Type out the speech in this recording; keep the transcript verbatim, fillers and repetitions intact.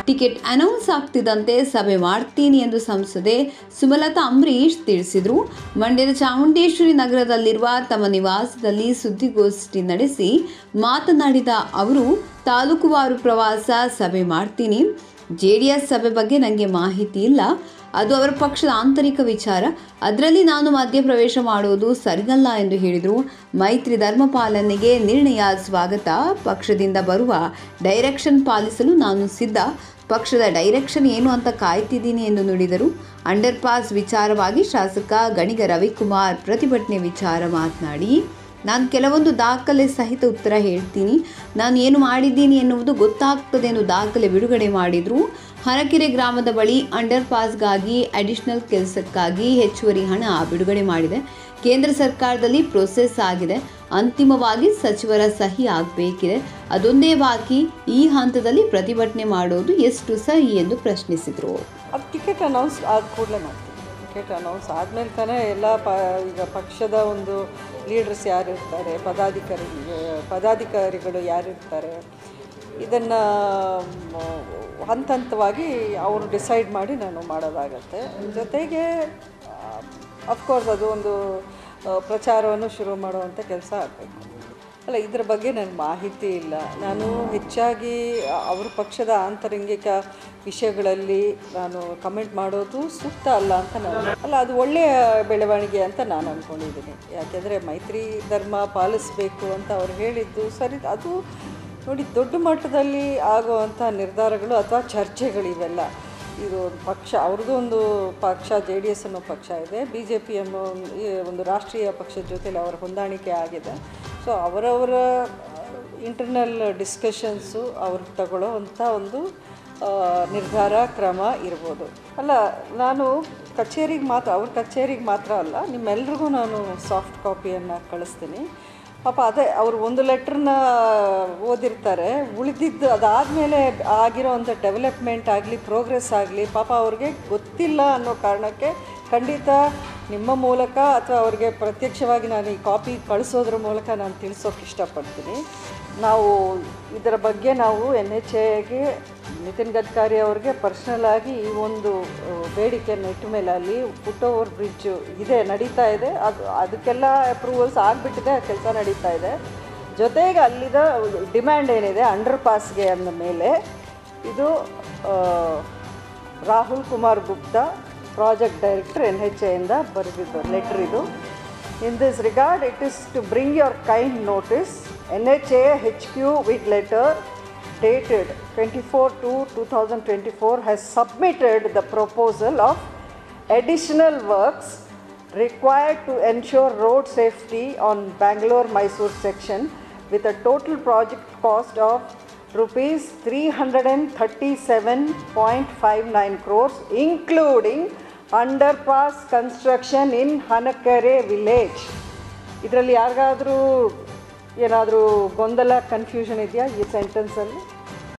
Ticket announce ಆಗ್ತಿದ್ದಂತೆ ಸಭೆ ಮಾಡ್ತೀನಿ ಎಂದು ಸಂಸದೆ ಸುಮಲತಾ ಅಂಬರೀಶ್ ತಿಳಿಸಿದರು. ಮಂಡ್ಯದ ಚಾಮುಂಡೇಶ್ವರಿ ನಗರದಲ್ಲಿರುವ ತಮ್ಮ ನಿವಾಸದಲ್ಲಿ ಸುದ್ದಿಗೋಷ್ಠಿ ನಡೆಸಿ ಮಾತನಾಡಿದ ಅವರು, ತಾಲೂಕುವಾರು ಪ್ರವಾಸ ಸಭೆ ಮಾಡ್ತೀನಿ. ಜೆಡಿಎಸ್ ಸಭೆ ಬಗ್ಗೆ ನನಗೆ ಮಾಹಿತಿ ಇಲ್ಲ. ಅದು ಅವರ ಪಕ್ಷದ ಆಂತರಿಕ ವಿಚಾರ. ಅದರಲ್ಲಿ ನಾನು ಮಧ್ಯಪ್ರವೇಶ ಮಾಡುವುದು ಸರಿಯಲ್ಲ ಎಂದು ಹೇಳಿದರು. ಮೈತ್ರಿ ಧರ್ಮ ಪಾಲನೆಗೆ ನಿರ್ಣಯ ಸ್ವಾಗತ. ಪಕ್ಷದಿಂದ ಬರುವ ಡೈರೆಕ್ಷನ್ ಪಾಲಿಸಲು ನಾನು ಸಿದ್ಧ. ಪಕ್ಷದ ಡೈರೆಕ್ಷನ್ ಏನು ಅಂತ ಕಾಯ್ತಿದ್ದೀನಿ ಎಂದು ನುಡಿದರು. ಅಂಡರ್ ಪಾಸ್ ವಿಚಾರವಾಗಿ ಶಾಸಕ ಗಣಿಗ ರವಿಕುಮಾರ್ ಪ್ರತಿಭಟನೆ ವಿಚಾರ ಮಾತನಾಡಿ, ನಾನು ಕೆಲವೊಂದು ದಾಖಲೆ ಸಹಿತ ಉತ್ತರ ಹೇಳ್ತೀನಿ. ನಾನು ಏನು ಮಾಡಿದ್ದೀನಿ ಎನ್ನುವುದು ಗೊತ್ತಾಗ್ತದೆ ಎಂದು ದಾಖಲೆ ಬಿಡುಗಡೆ ಮಾಡಿದರು. ಹನಕೆರೆ ಗ್ರಾಮದ ಬಳಿ ಅಂಡರ್ ಪಾಸ್ಗಾಗಿ ಅಡಿಷನಲ್ ಕೆಲಸಕ್ಕಾಗಿ ಹೆಚ್ಚುವರಿ ಹಣ ಬಿಡುಗಡೆ ಮಾಡಿದೆ. ಕೇಂದ್ರ ಸರ್ಕಾರದಲ್ಲಿ ಪ್ರೊಸೆಸ್ ಆಗಿದೆ. ಅಂತಿಮವಾಗಿ ಸಚಿವರ ಸಹಿ ಆಗಬೇಕಿದೆ. ಅದೊಂದೇ ಬಾಕಿ. ಈ ಹಂತದಲ್ಲಿ ಪ್ರತಿಭಟನೆ ಮಾಡೋದು ಎಷ್ಟು ಸಹಿ ಎಂದು ಪ್ರಶ್ನಿಸಿದರು. ಅದು ಟಿಕೆಟ್ ಅನೌನ್ಸ್ ಆದ ಕೂಡಲೇ ಮಾಡ್ತೀವಿ. ಟಿಕೆಟ್ ಅನೌನ್ಸ್ ಆದಮೇಲೆ ತಾನೇ ಎಲ್ಲ ಪ ಈಗ ಪಕ್ಷದ ಒಂದು ಲೀಡರ್ಸ್ ಯಾರಿರ್ತಾರೆ, ಪದಾಧಿಕಾರಿ ಪದಾಧಿಕಾರಿಗಳು ಯಾರಿರ್ತಾರೆ, ಇದನ್ನು ಹಂತ ಹಂತವಾಗಿ ಅವರು ಡಿಸೈಡ್ ಮಾಡಿ ನಾನು ಮಾಡೋದಾಗತ್ತೆ. ಜೊತೆಗೆ ಅಫ್ಕೋರ್ಸ್ ಅದು ಒಂದು ಪ್ರಚಾರವನ್ನು ಶುರು ಮಾಡುವಂಥ ಕೆಲಸ ಆಗಬೇಕು. ಅಲ್ಲ, ಇದರ ಬಗ್ಗೆ ನನಗೆ ಮಾಹಿತಿ ಇಲ್ಲ. ನಾನು ಹೆಚ್ಚಾಗಿ ಅವ್ರ ಪಕ್ಷದ ಆಂತರಂಗಿಕ ವಿಷಯಗಳಲ್ಲಿ ನಾನು ಕಮೆಂಟ್ ಮಾಡೋದು ಸೂಕ್ತ ಅಲ್ಲ ಅಂತ ನಾನು ಅಲ್ಲ ಅದು ಒಳ್ಳೆಯ ಬೆಳವಣಿಗೆ ಅಂತ ನಾನು ಅಂದ್ಕೊಂಡಿದ್ದೀನಿ. ಯಾಕೆಂದರೆ ಮೈತ್ರಿ ಧರ್ಮ ಪಾಲಿಸಬೇಕು ಅಂತ ಅವ್ರು ಹೇಳಿದ್ದು ಸರಿ. ಅದು ನೋಡಿ, ದೊಡ್ಡ ಮಟ್ಟದಲ್ಲಿ ಆಗುವಂಥ ನಿರ್ಧಾರಗಳು ಅಥವಾ ಚರ್ಚೆಗಳು ಇವೆಲ್ಲ. ಇದು ಪಕ್ಷ ಅವ್ರದ್ದು ಒಂದು ಪಕ್ಷ, ಜೆ ಡಿ ಎಸ್ ಅನ್ನೋ ಪಕ್ಷ ಇದೆ, ಬಿ ಜೆ ಪಿ ಅನ್ನೋ ಒಂದು ರಾಷ್ಟ್ರೀಯ ಪಕ್ಷದ ಜೊತೆಲಿ ಅವರ ಹೊಂದಾಣಿಕೆ ಆಗಿದೆ. ಸೊ ಅವರವರ ಇಂಟರ್ನಲ್ ಡಿಸ್ಕಷನ್ಸು ಅವ್ರು ತಗೊಳ್ಳೋ ಅಂಥ ಒಂದು ನಿರ್ಧಾರ ಕ್ರಮ ಇರ್ಬೋದು. ಅಲ್ಲ, ನಾನು ಕಚೇರಿಗೆ ಮಾತ್ರ ಅವ್ರ ಕಚೇರಿಗೆ ಮಾತ್ರ ಅಲ್ಲ, ನಿಮ್ಮೆಲ್ರಿಗೂ ನಾನು ಸಾಫ್ಟ್ ಕಾಪಿಯನ್ನು ಕಳಿಸ್ತೀನಿ. ಪಾಪ ಅದೇ ಅವರು ಒಂದು ಲೆಟ್ರನ್ನ ಓದಿರ್ತಾರೆ. ಉಳಿದಿದ್ದು ಅದಾದಮೇಲೆ ಆಗಿರೋವಂಥ ಡೆವಲಪ್ಮೆಂಟ್ ಆಗಲಿ, ಪ್ರೋಗ್ರೆಸ್ ಆಗಲಿ ಪಾಪ ಅವ್ರಿಗೆ ಗೊತ್ತಿಲ್ಲ ಅನ್ನೋ ಕಾರಣಕ್ಕೆ ಖಂಡಿತ ನಿಮ್ಮ ಮೂಲಕ ಅಥವಾ ಅವ್ರಿಗೆ ಪ್ರತ್ಯಕ್ಷವಾಗಿ ನಾನು ಈ ಕಾಪಿ ಕಳಿಸೋದ್ರ ಮೂಲಕ ನಾನು ತಿಳಿಸೋಕೆ ಇಷ್ಟಪಡ್ತೀನಿ. ನಾವು ಇದರ ಬಗ್ಗೆ ನಾವು ಎನ್ ಎಚ್ ಎಗೆ ನಿತಿನ್ ಗಡ್ಕರಿ ಅವ್ರಿಗೆ ಪರ್ಸ್ನಲಾಗಿ ಈ ಒಂದು ಬೇಡಿಕೆಯನ್ನು ಇಟ್ಟ ಮೇಲೆ ಅಲ್ಲಿ ಫುಟ್ ಓವರ್ ಬ್ರಿಡ್ಜು ಇದೆ, ನಡೀತಾ ಇದೆ. ಅದು ಅದಕ್ಕೆಲ್ಲ ಅಪ್ರೂವಲ್ಸ್ ಆಗಿಬಿಟ್ಟಿದೆ, ಕೆಲಸ ನಡೀತಾ ಇದೆ. ಜೊತೆಗೆ ಅಲ್ಲಿದ ಡಿಮ್ಯಾಂಡ್ ಏನಿದೆ ಅಂಡರ್ ಪಾಸ್ಗೆ ಅಂದ ಮೇಲೆ, ಇದು Rahul Kumar Gupta, project director, N H ಎಯಿಂದ ಬರೆದಿದ್ದು ಲೆಟ್ರ್ ಇದು. In this regard it is to bring your kind notice, N H A H Q with letter dated twenty-four two twenty twenty-four has submitted the proposal of additional works required to ensure road safety on Bangalore-Mysore section with a total project cost of rupees three hundred thirty-seven point five nine crores, including underpass construction in Hanakere village. ಇದರಲ್ಲಿ ಯಾರಿಗಾದರೂ ಏನಾದರೂ ಗೊಂದಲ, confusion ಇದೆಯಾ ಈ ಸೆಂಟೆನ್ಸಲ್ಲಿ?